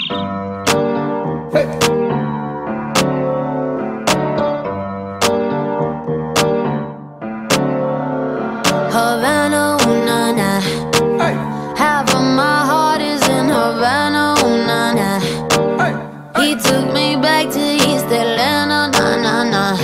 Havana, ooh, nah, nah. Half of my heart is in Havana, ooh, nah, nah. He took me back to East Atlanta, nah, nah, nah.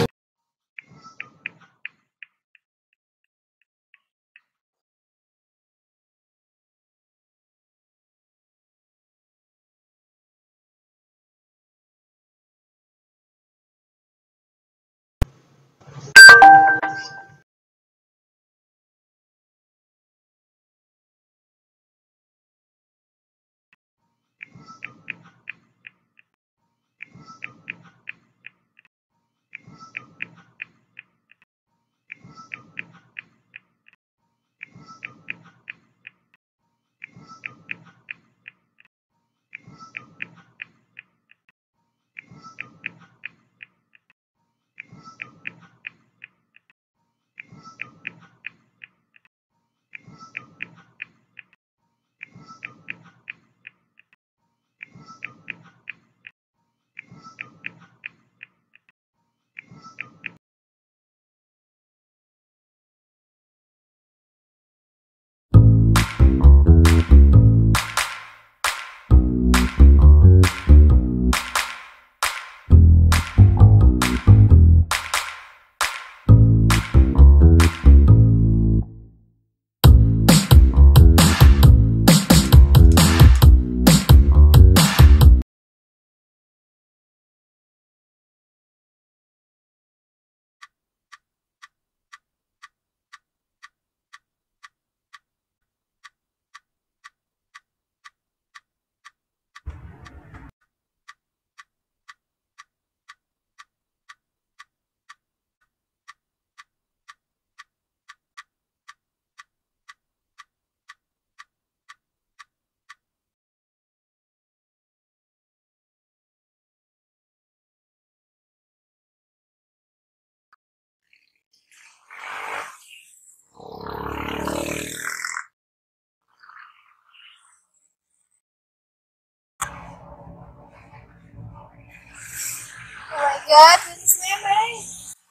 Oh my god, this is memory.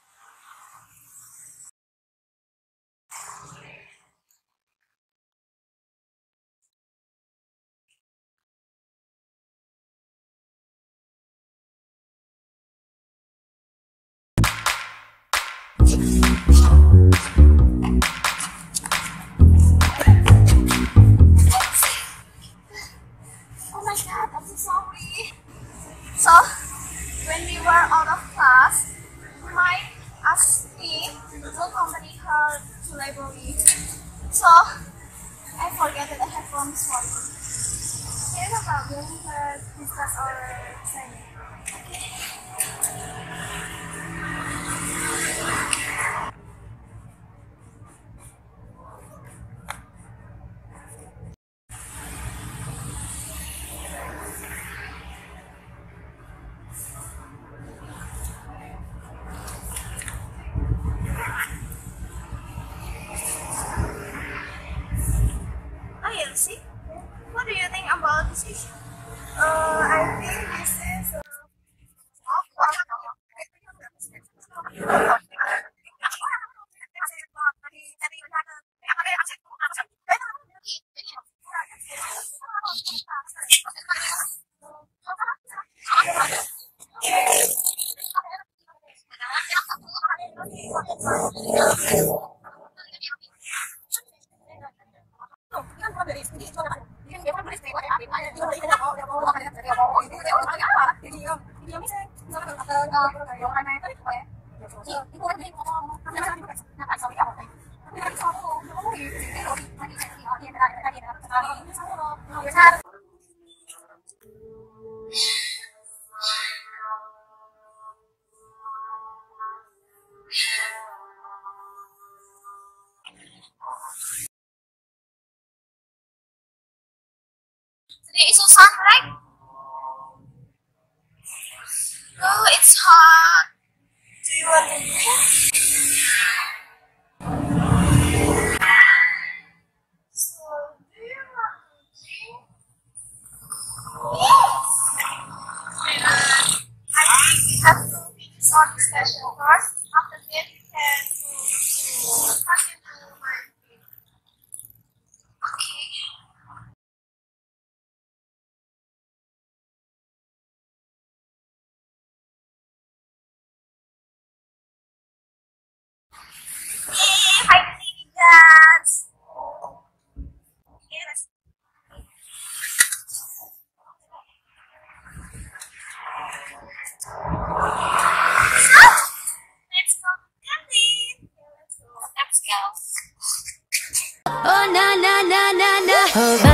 Oh my god, I'm so sorry. So, when we were out of class, Mike asked me to accompany her to library. So, I forget that I have phones for you. Here's a problem to discuss our training. Oh, yeah, see? What do you think about this issue? I think this is today is Susan, right? Oh, it's hot. Do you want to drink? So, do you want to drink? Yes. Oh, na na na na na.